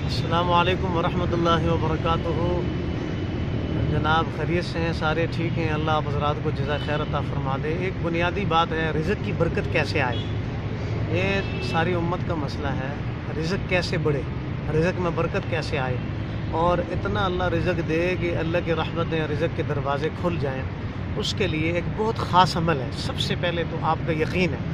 السلام علیکم ورحمۃ اللہ وبرکاتہ۔ جناب خیریت سے ہیں؟ سارے ٹھیک ہیں؟ اللہ آپ حضرات کو جزائے خیر عطا فرما دے۔ ایک بنیادی بات ہے، رزق کی برکت کیسے آئے، یہ ساری امت کا مسئلہ ہے۔ رزق کیسے بڑھے، رزق میں برکت کیسے آئے، اور اتنا اللہ رزق دے کہ اللہ کی رحمتیں رزق کے دروازے کھل جائیں، اس کے لیے ایک بہت خاص عمل ہے۔ سب سے پہلے تو آپ کا یقین ہے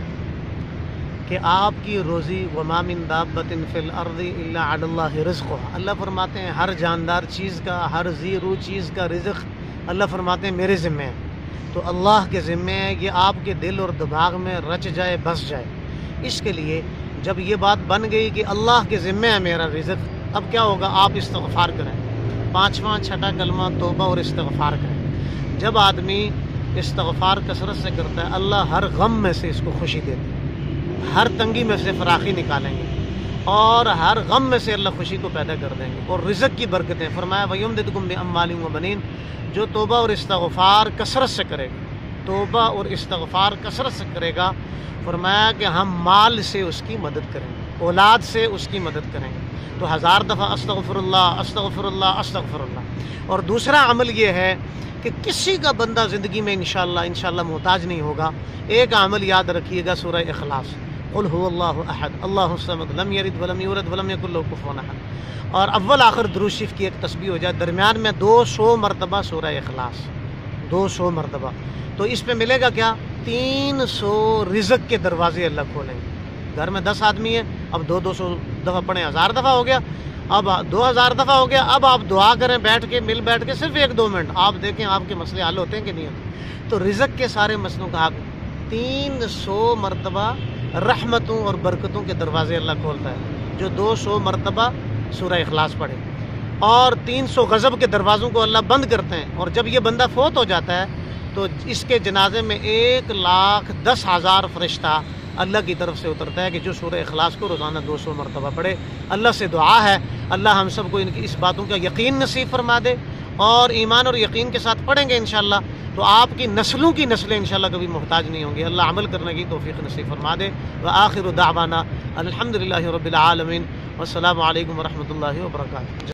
کہ آپ کی روزی وما من دابۃ فی الارض الا علی اللہ رزقها، اللہ فرماتے ہیں ہر جاندار چیز کا، ہر ذی روح چیز کا رزق اللہ فرماتے ہیں میرے ذمہ ہے۔ تو اللہ کے ذمہ ہے، یہ آپ کے دل اور دماغ میں رچ جائے، بس جائے۔ اس کے لیے جب یہ بات بن گئی کہ اللہ کے ذمہ ہے میرا رزق، اب کیا ہوگا؟ آپ استغفار کریں، 5واں چھٹا کلمہ توبہ اور استغفار کریں۔ جب آدمی استغفار کثرت سے کرتا ہے، اللہ ہر غم میں سے اس کو خوشی دیتے ہیں، ہر تنگی میں سے فراخی نکالیں گے، اور ہر غم میں سے اللہ خوشی کو پیدا کر دیں گے، اور رزق کی برکتیں۔ فرمایا وَيُمْدِدْكُمْ بِأَمْوَالٍ وَبَنِينَ، جو توبہ اور استغفار کثرت سے کرے گا، توبہ اور استغفار کثرت سے کرے گا، فرمایا کہ ہم مال سے اس کی مدد کریں گے، اولاد سے اس کی مدد کریں گے۔ تو 1000 دفعہ استغفر اللہ استغفر اللہ استغفر اللہ۔ اور دوسرا عمل یہ ہے کہ کسی کا بندہ زندگی میں انشاءاللہ محتاج نہیں ہوگا۔ ایک عمل یاد رکھیے گا، سورہ اخلاص، قل هو اللہ احد اللہ الصمد لم یلد ولم یولد ولم یکن لہ کفوا احد، اور اول آخر درود شریف کی ایک تسبیح ہو جائے، درمیان میں 200 مرتبہ سورہ اخلاص، 200 مرتبہ، تو اس پہ ملے گا کیا؟ 300 رزق کے دروازے اللہ کھولیں گے۔ گھر میں 10 آدمی ہیں، اب 200 دفعہ پڑھیں، 1000 دفعہ ہو گیا، اب 2000 دفعہ ہو گیا۔ اب آپ دعا کریں بیٹھ کے، بیٹھ کے صرف 1-2 منٹ، آپ دیکھیں آپ کے مسئلے حل ہوتے ہیں کہ نہیں ہوتے۔ تو رزق کے سارے مسئلوں کا حق 300 مرتبہ رحمتوں اور برکتوں کے دروازے اللہ کھولتا ہے، جو 200 مرتبہ سورہ اخلاص پڑھے، اور 300 غضب کے دروازوں کو اللہ بند کرتے ہیں۔ اور جب یہ بندہ فوت ہو جاتا ہے تو اس کے جنازے میں 1,10,000 فرشتہ اللہ کی طرف سے اترتا ہے کہ جو سورہ اخلاص کو روزانہ 200 مرتبہ پڑھے۔ اللہ سے دعا ہے اللہ ہم سب کو اس باتوں کا یقین نصیب فرما دے، اور ایمان اور یقین کے ساتھ پڑھیں گے انشاءاللہ تو آپ کی نسلوں کی نسلیں انشاءاللہ کبھی محتاج نہیں ہوں گی۔ اللہ عمل کرنے کی توفیق نصیب فرما دے۔ وآخر دعوانا الحمدللہ رب العالمین، والسلام علیکم ورحمۃ اللہ وبرکاتہ۔